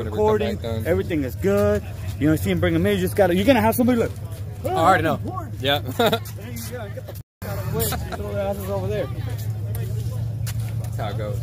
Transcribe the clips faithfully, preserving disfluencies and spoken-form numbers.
recording. Everything is good. You know, see him bring him in. You just gotta. You're gonna have somebody look. Oh, I already know. Yeah. There you go. Get the f out of the way. Throw their asses over there. That's how it goes.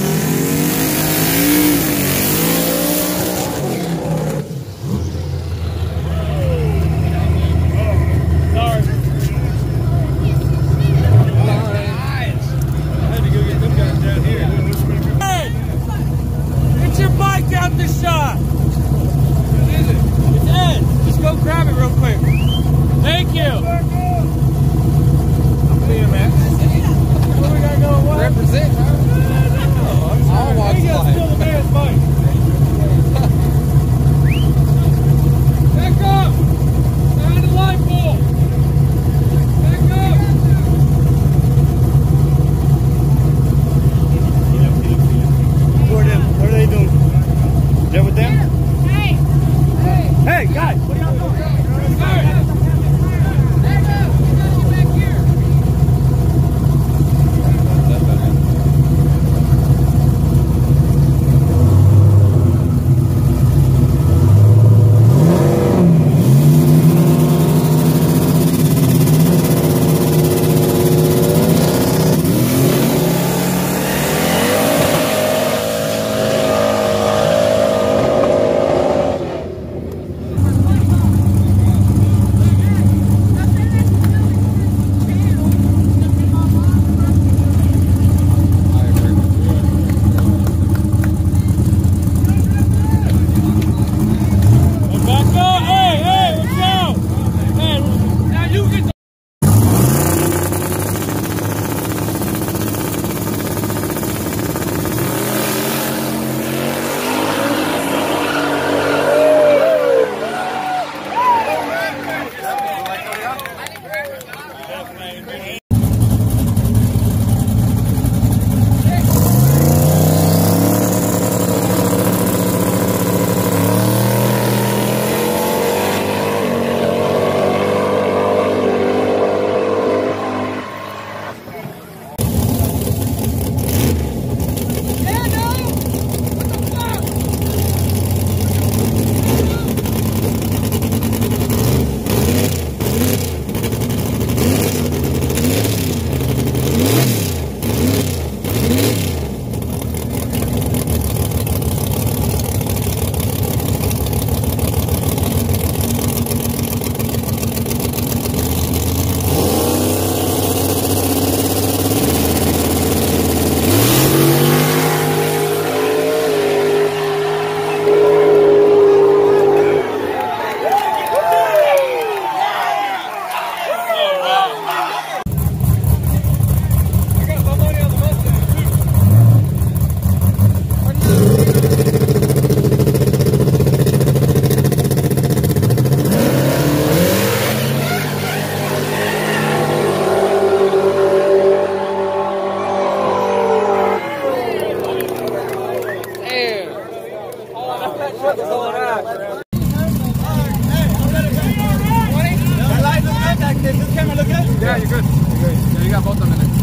Yeah, you're good. You're good. Yeah, you got both of them in it.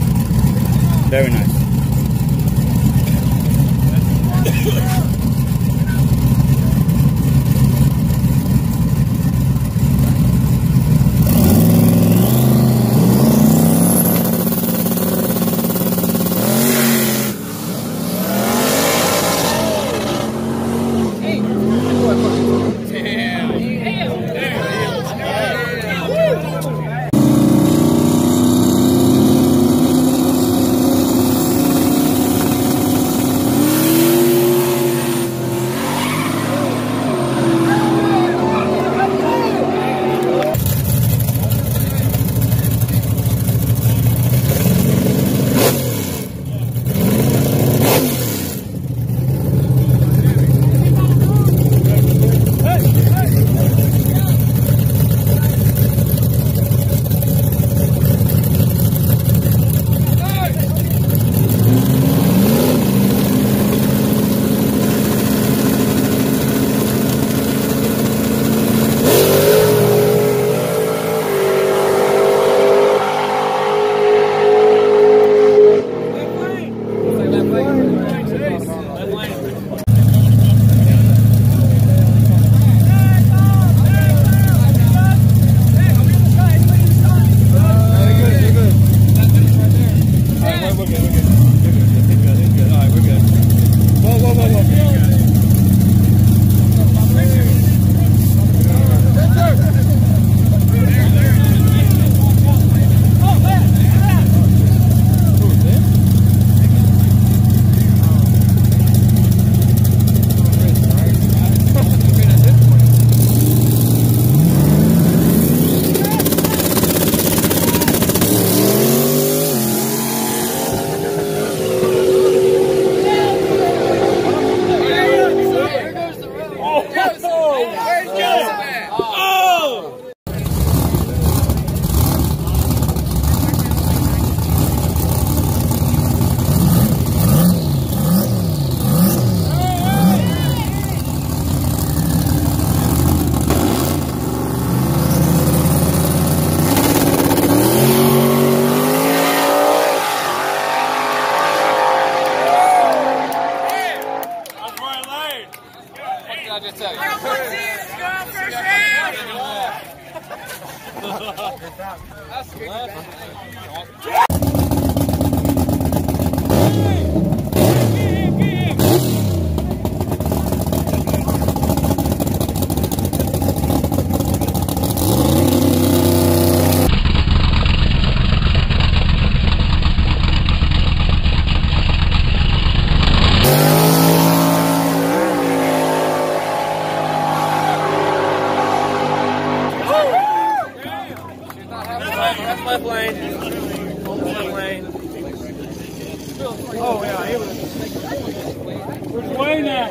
Very nice. I just tell you? That's good. That's left lane. Left lane. Oh yeah, he was. Which way now?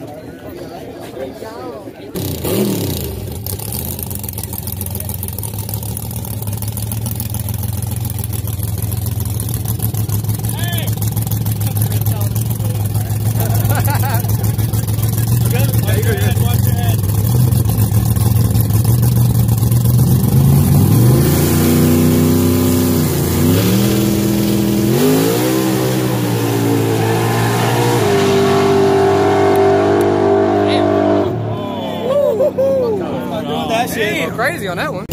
Crazy on that one.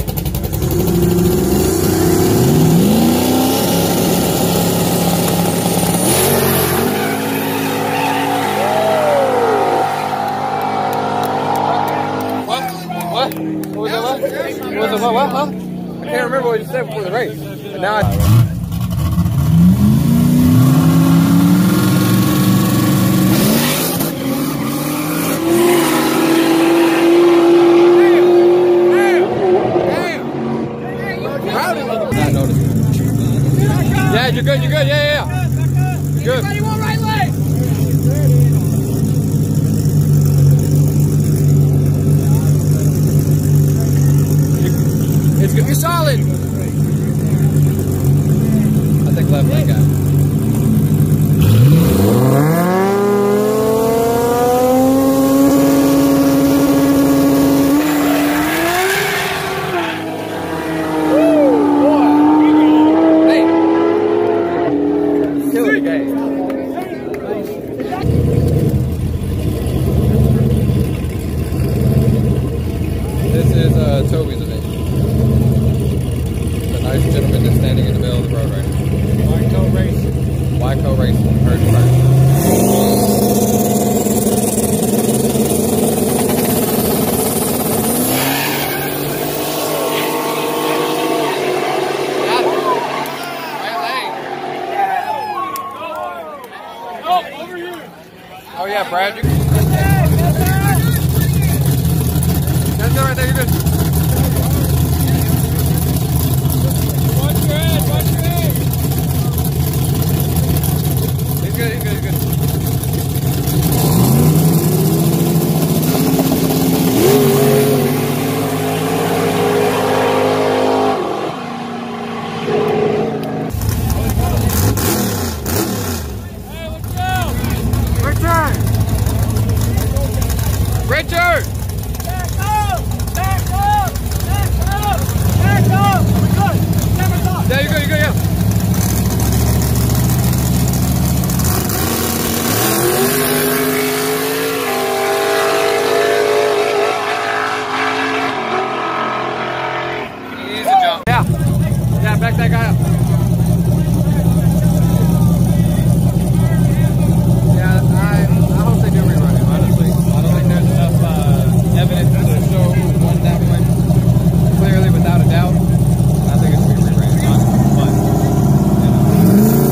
What? What? What was that? What? What was it? What? What? Huh? I can't remember what you said before the race. But now I. Yeah, you're good, you're good, yeah, yeah, yeah. Good. Everybody want right leg. It's gonna be solid. I think left leg guy. Toby's event. The nice gentleman that's standing in the middle of the road right now. White coat racing. White coat racing. Heard it first. Got it. Right lane. Oh, over here. Oh yeah, Brad. You That's it right there, you're good. Watch your head, watch your head. He's good, he's good, he's good. Hey, let's go. Richard! Richard! Yeah, you're good, you're good, yeah. Easy jump. Yeah. Yeah, back that guy up. Yeah, I, I hope they do rerun it, honestly. I don't think there's enough uh, evidence to show who won that one clearly, without a doubt. I think it should be reran, honestly. But, you know.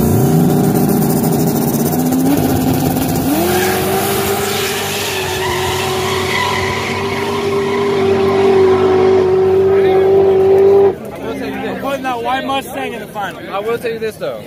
I will tell you this. Putting that white Mustang in the final. I will tell you this though.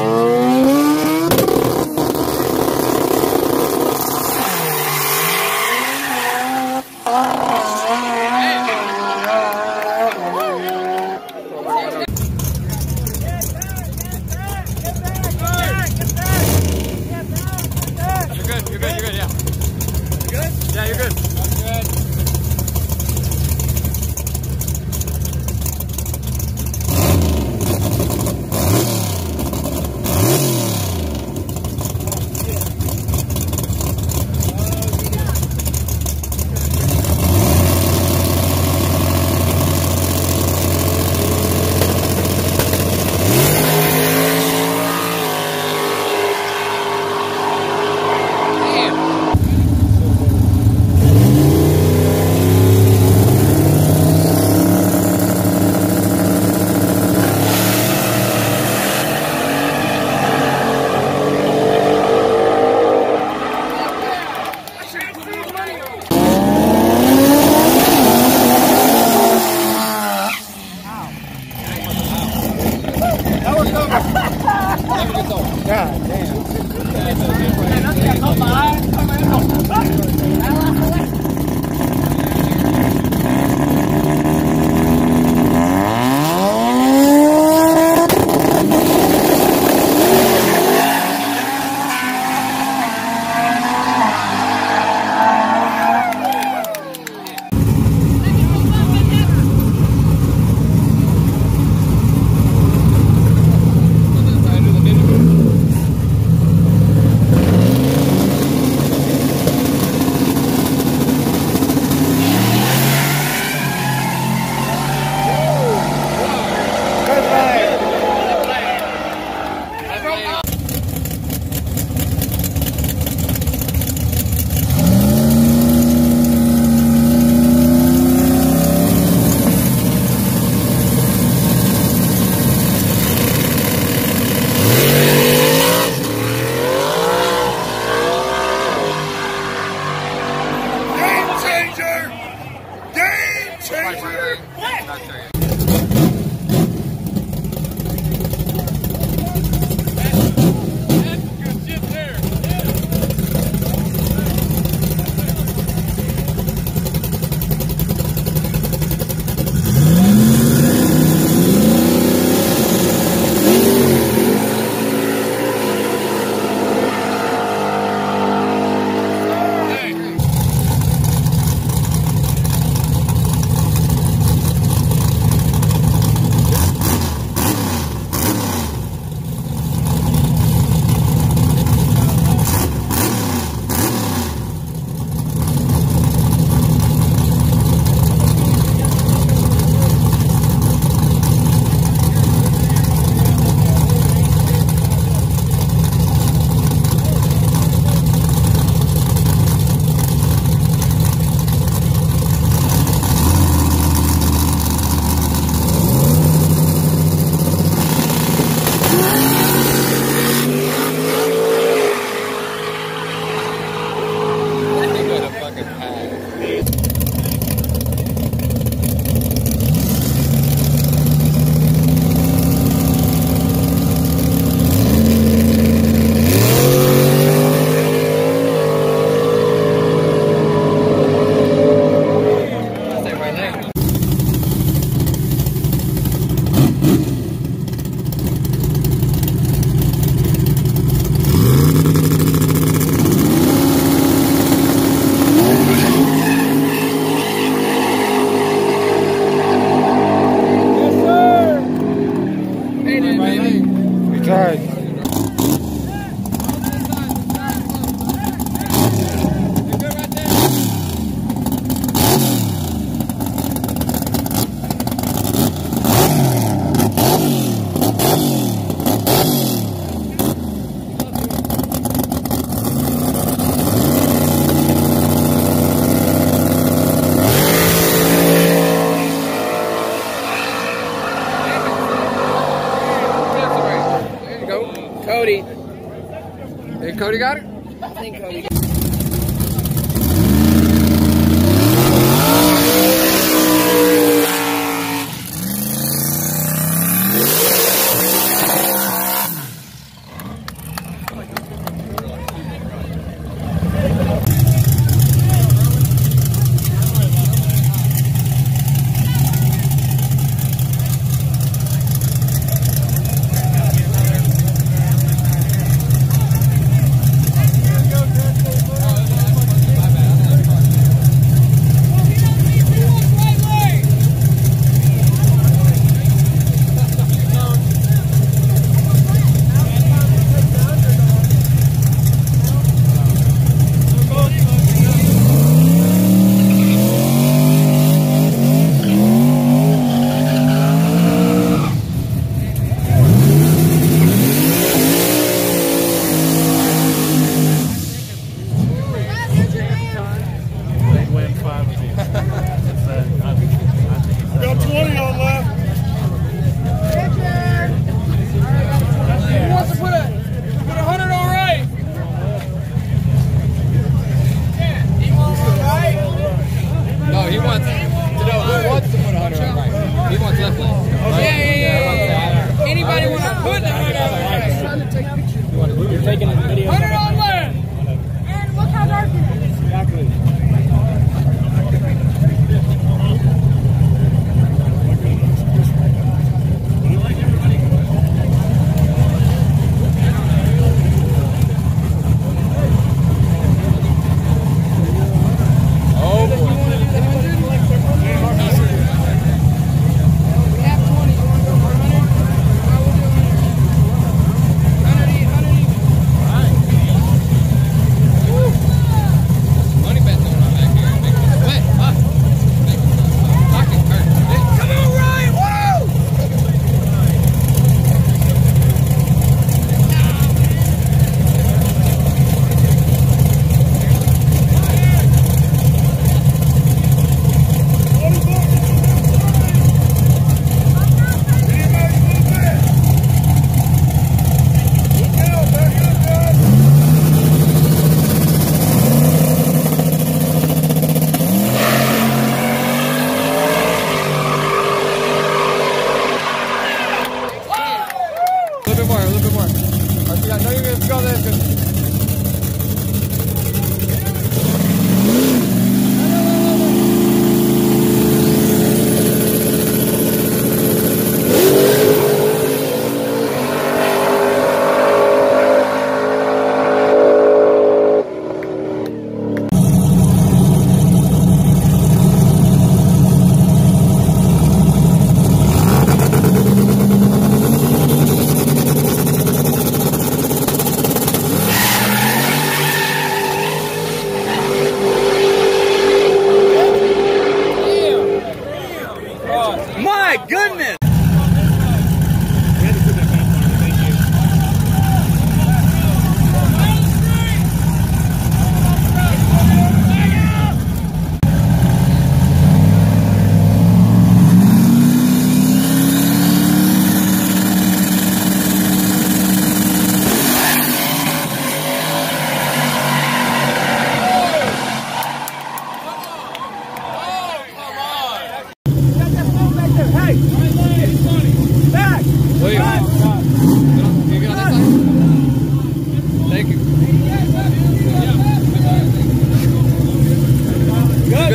Yeah, you're good. I'm good. change here? What? Not sure yet. Cody. Hey, Cody got it? I think Cody.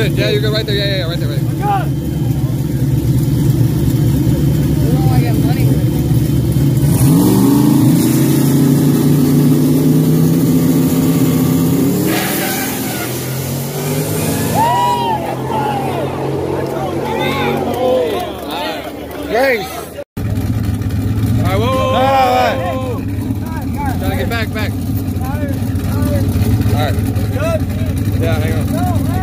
good. Yeah, you're good right there. Yeah, yeah, yeah, right there, right there. Oh, I got money with it. Grace. All right, whoa, whoa, whoa. All right. Trying to get back, back. All right. Yeah, hang on.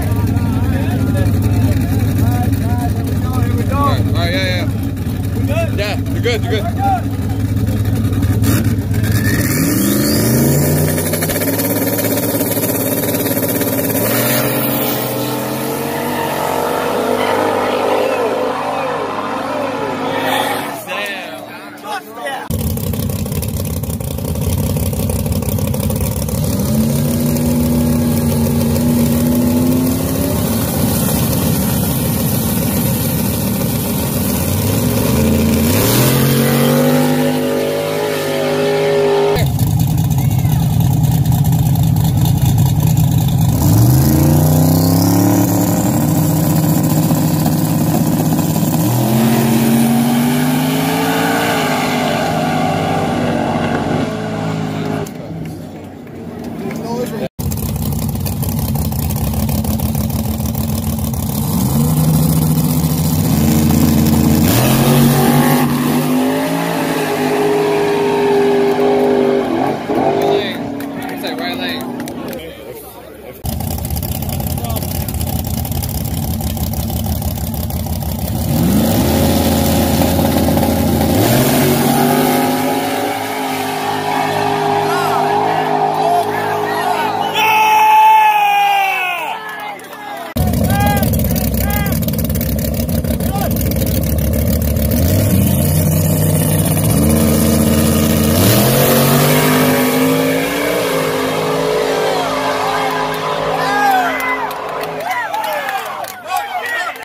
All right, all right, yeah, yeah. Yeah, you're good, you're good. Right lane.